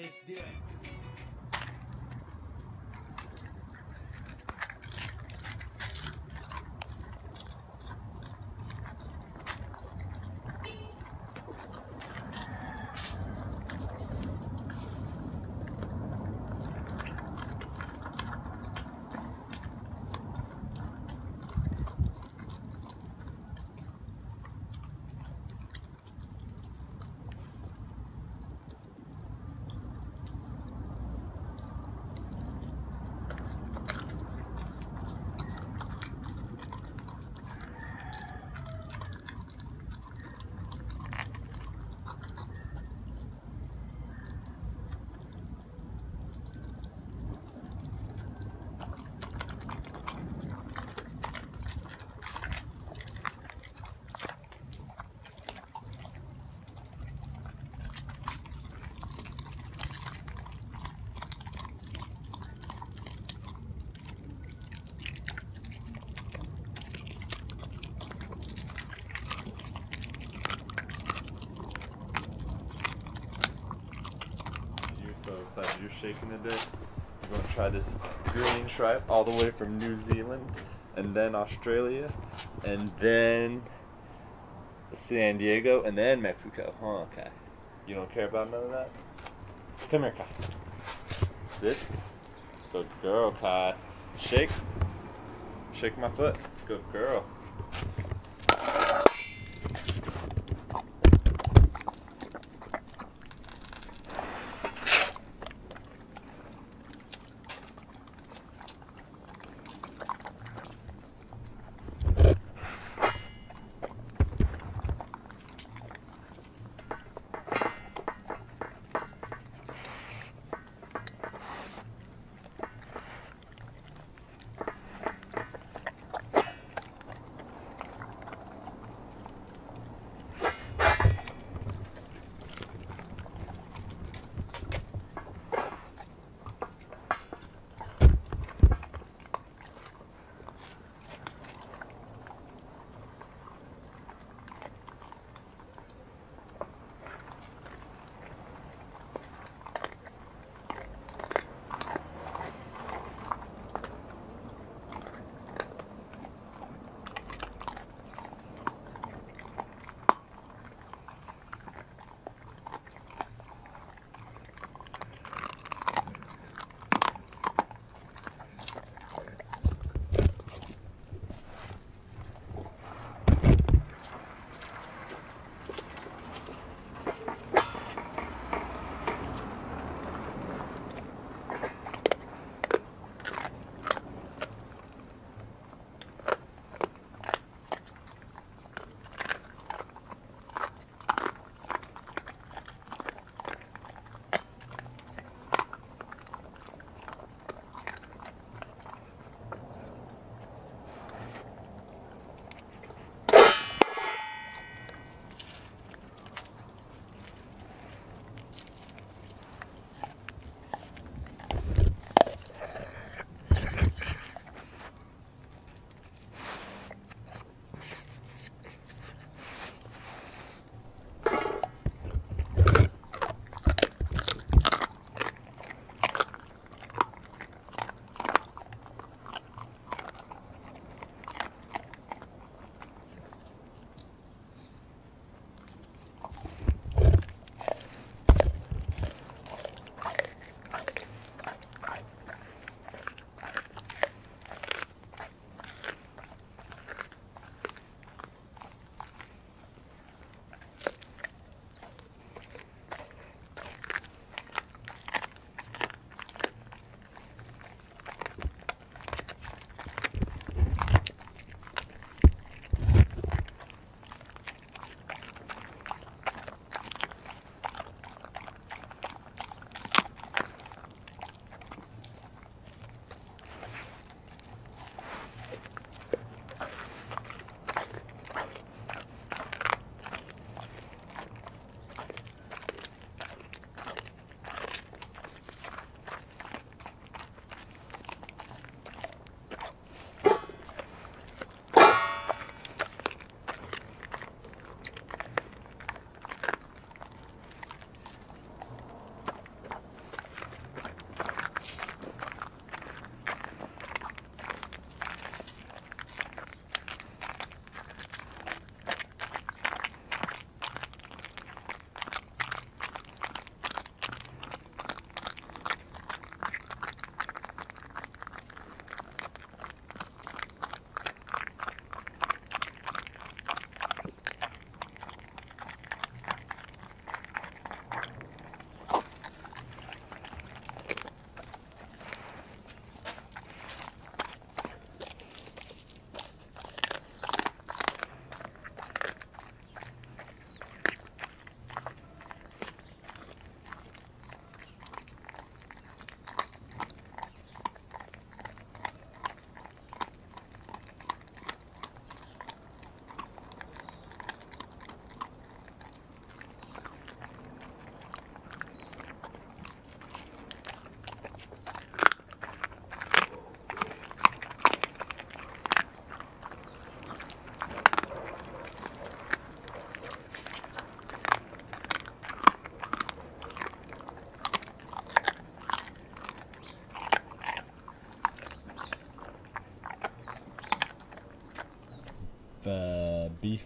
let's do it. So excited you're shaking today. We're going to try this green stripe all the way from New Zealand, and then Australia, and then San Diego, and then Mexico. Huh, okay. You don't care about none of that? Come here, Kai. Sit. Good girl, Kai. Shake. Shake my foot. Good girl.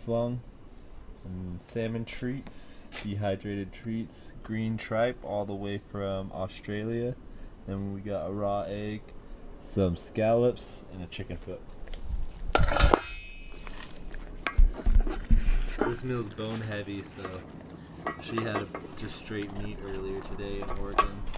long. And salmon treats, dehydrated treats, green tripe all the way from Australia. Then we got a raw egg, some scallops, and a chicken foot. This meal's bone heavy, so she had just straight meat earlier today and organs.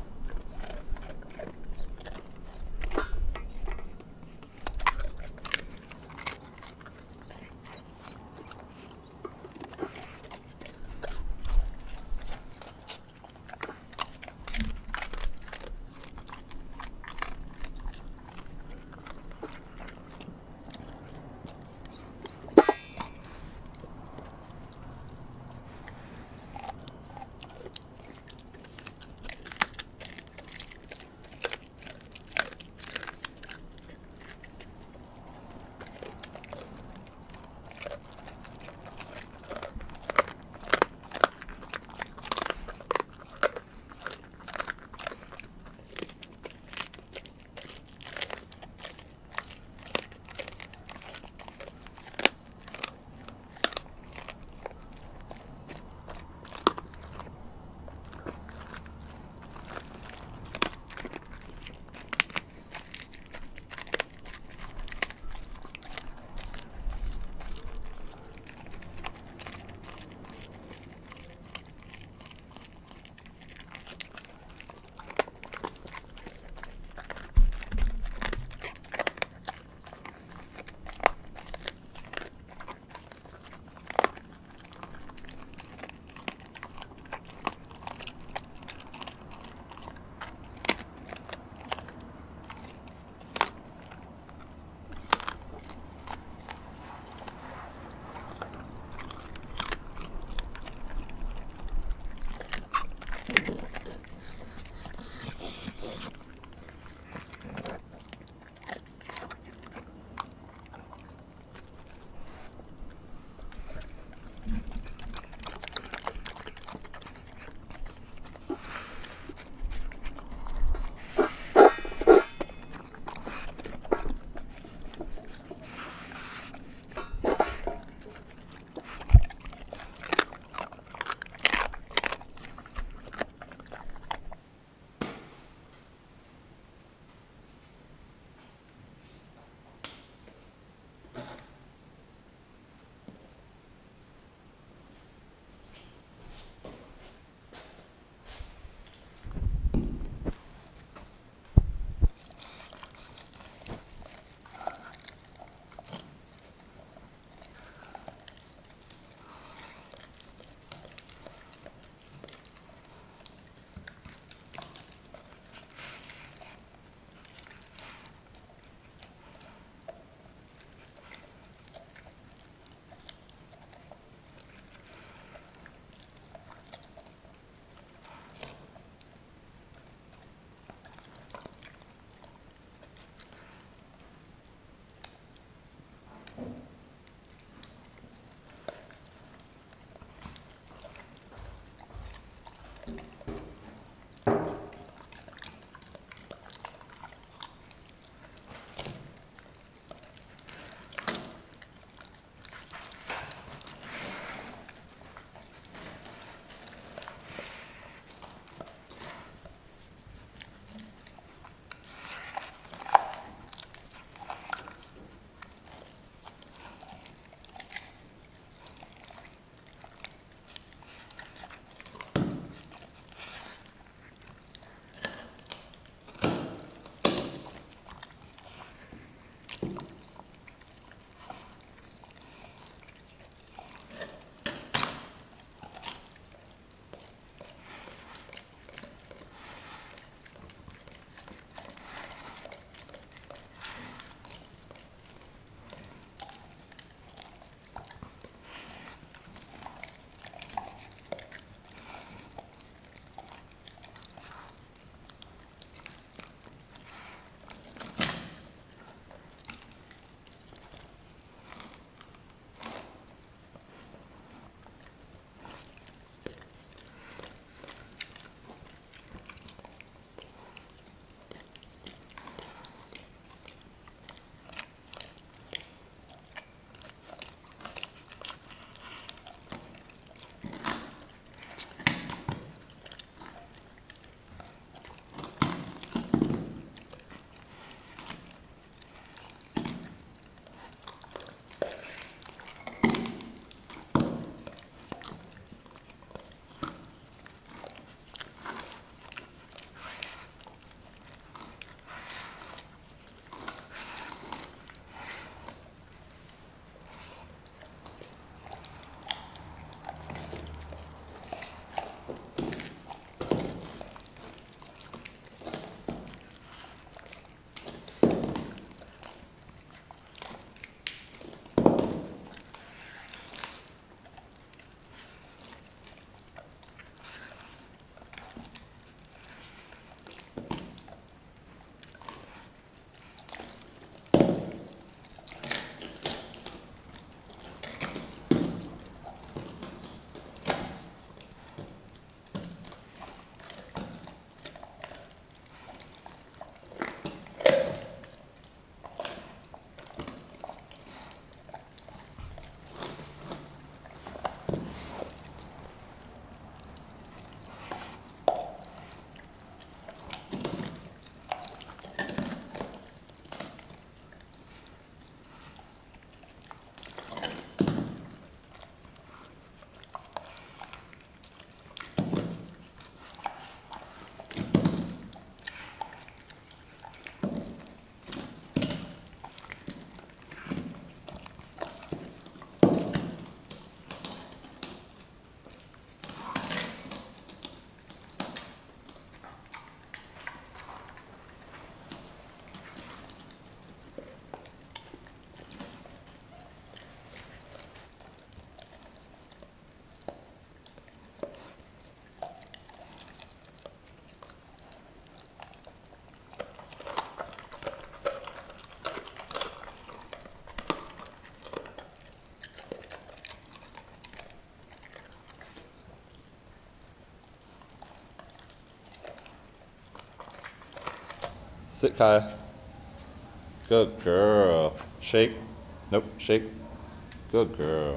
Sit, Kaya. Good girl. Shake. Nope, shake. Good girl.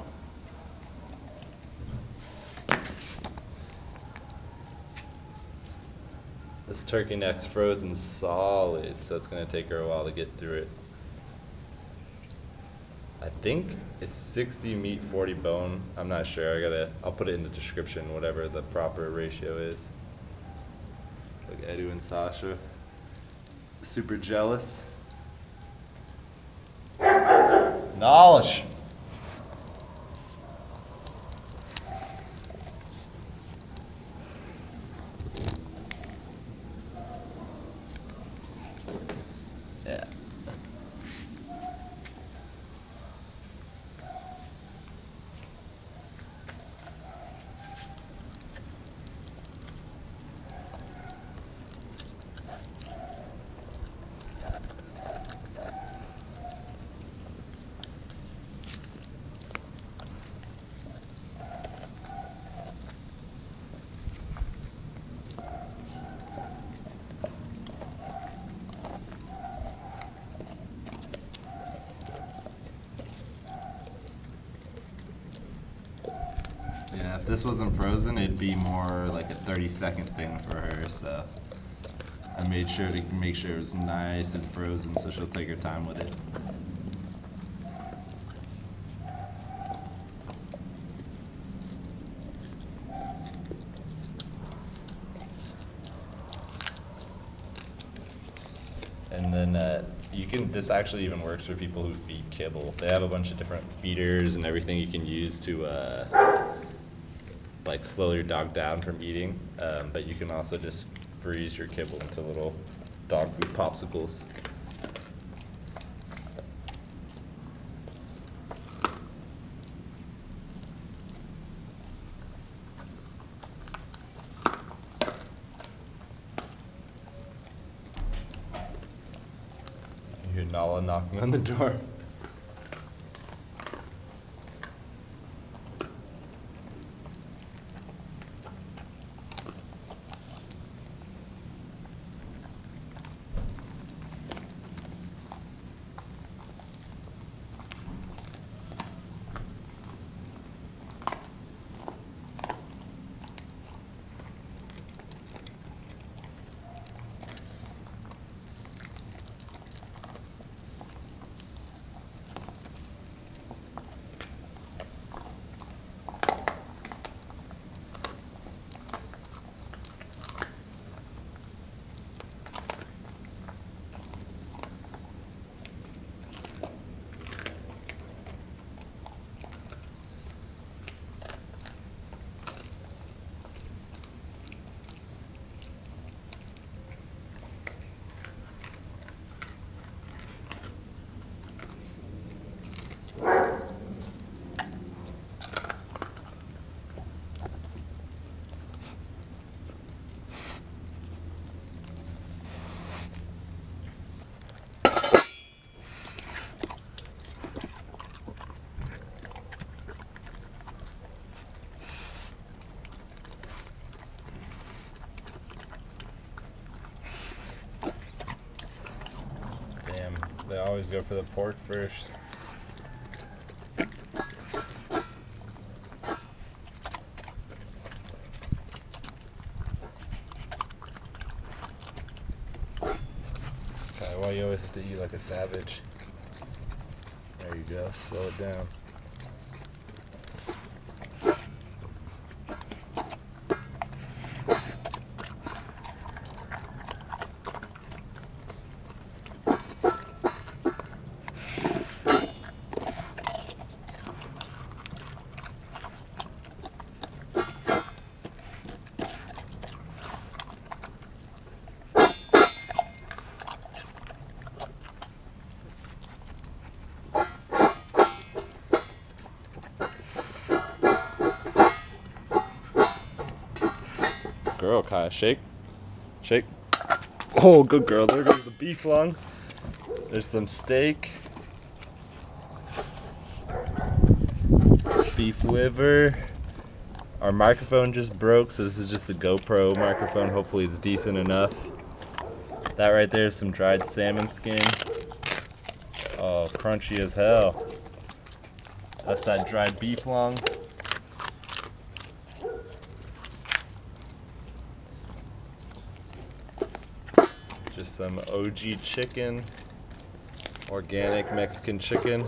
This turkey neck's frozen solid, so it's gonna take her a while to get through it. I think it's 60 meat, 40 bone. I'm not sure. I'll put it in the description, whatever the proper ratio is. Look, Edu and Sasha. Super jealous. Knowledge. Yeah. Yeah, if this wasn't frozen, it'd be more like a 30-second thing for her, so I made sure to make sure it was nice and frozen so she'll take her time with it. And then this actually even works for people who feed kibble. They have a bunch of different feeders and everything you can use to like slow your dog down from eating, but you can also just freeze your kibble into little dog food popsicles. You hear Nala knocking on the door. They always go for the pork first. Okay, why you always have to eat like a savage? There you go, slow it down. Girl, Kaya, shake, shake. Oh, good girl. There goes the beef lung. There's some steak, beef liver. Our microphone just broke, so this is just the GoPro microphone. Hopefully it's decent enough. That right there is some dried salmon skin. Oh, crunchy as hell. That's that dried beef lung. Just some OG chicken, organic Mexican chicken.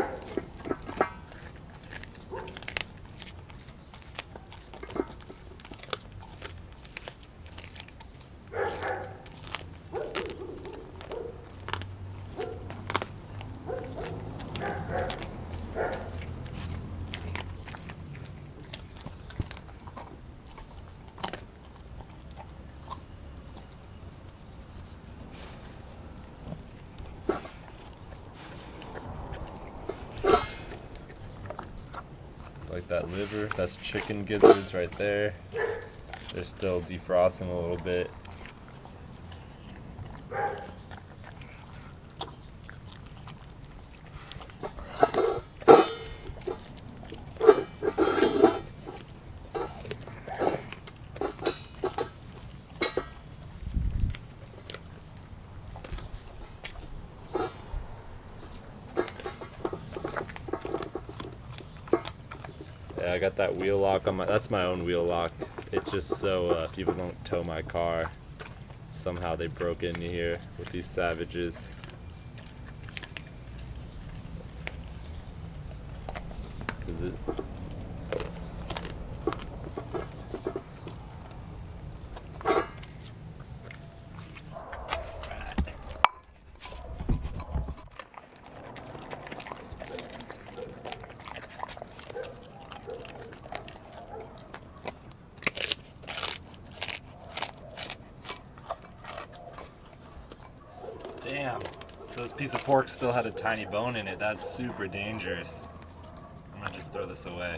Like that liver, that's chicken gizzards right there. They're still defrosting a little bit. Yeah, I got that wheel lock on my, that's my own wheel lock. It's just so people don't tow my car. Somehow they broke into here with these savages. Is it? Damn. So this piece of pork still had a tiny bone in it. That's super dangerous. I'm gonna just throw this away.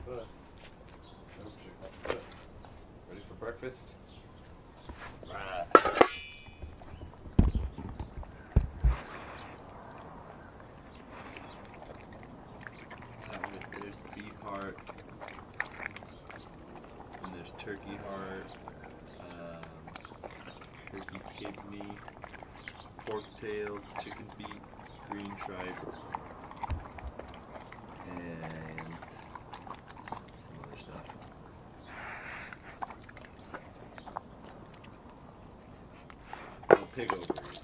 foot. Nope, shaking off the foot. Ready for breakfast? Right. There's beef heart, and there's turkey heart, turkey kidney, pork tails, chicken feet, green tripe, and some other stuff. Oh, pig ovaries.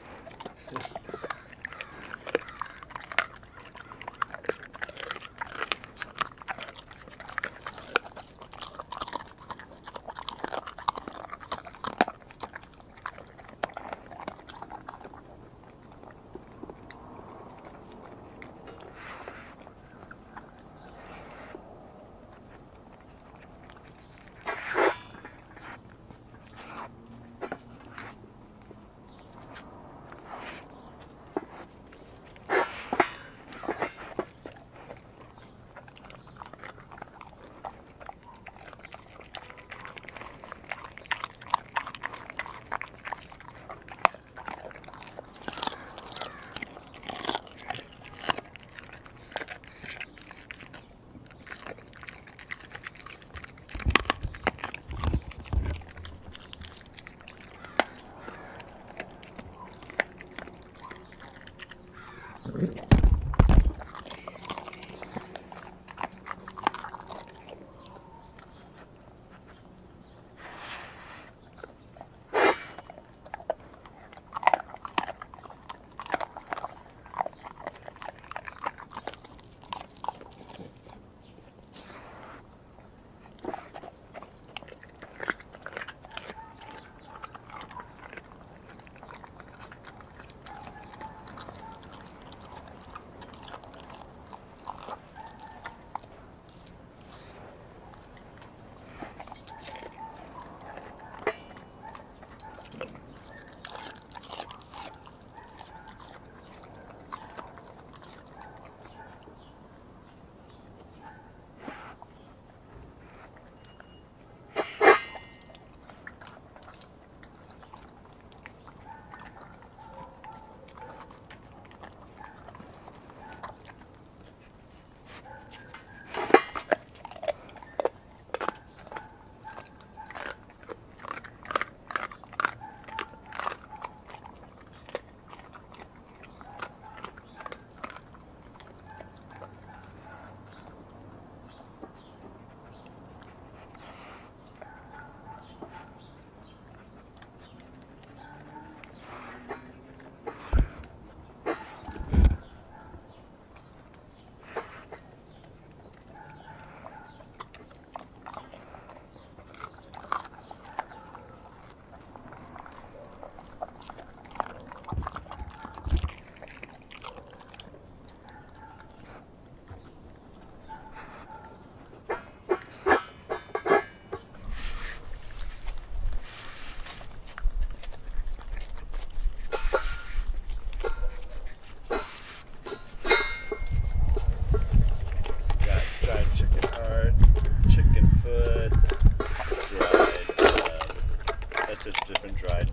Just different dried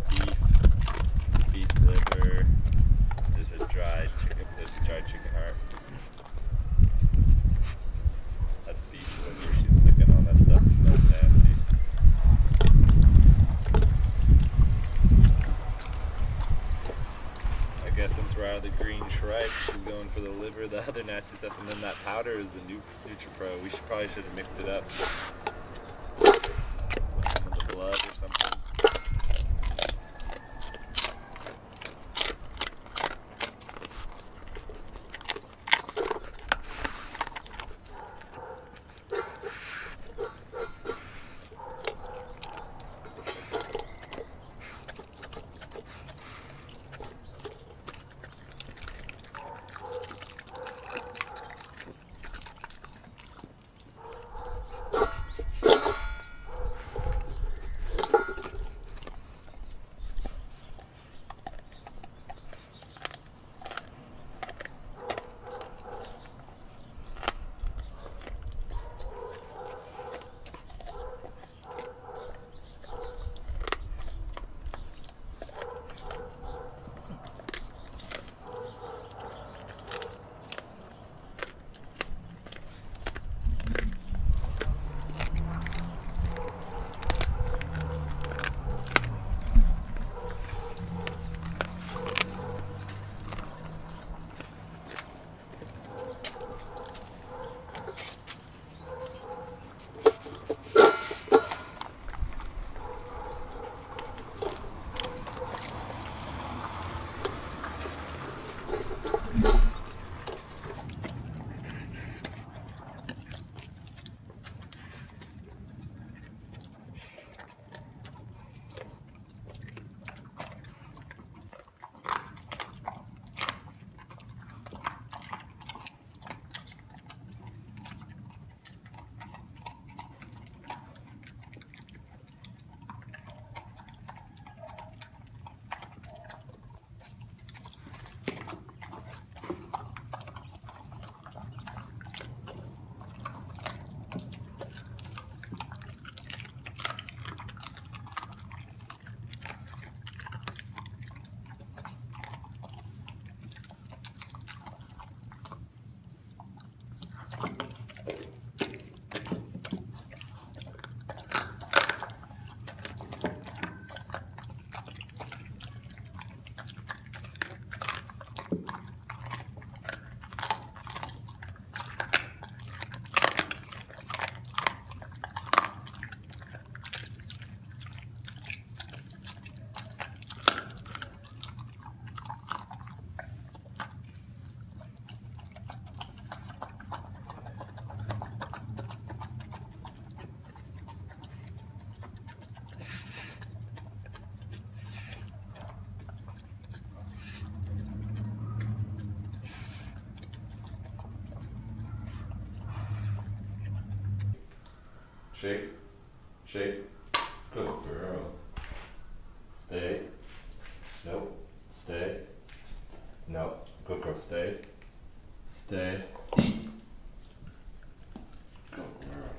beef liver. There's a dried chicken heart. That's beef liver. She's licking on that stuff. Smells nasty. I guess since we're out of the green tripe, she's going for the liver, the other nasty stuff, and then that powder is the NutriPro. We probably should have mixed it up with some of the blood or something. Shake. Shake. Good girl. Stay. Nope. Stay. Nope. Good girl. Stay. Stay. Eat. Good girl.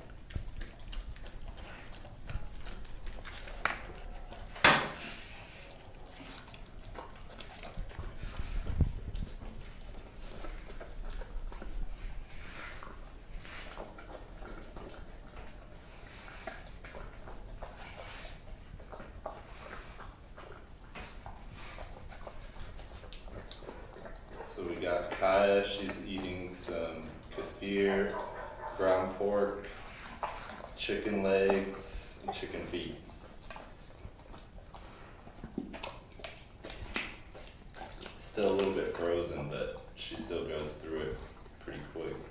So we got Kaya, she's eating some kefir, ground pork, chicken legs, and chicken feet. Still a little bit frozen, but she still goes through it pretty quick.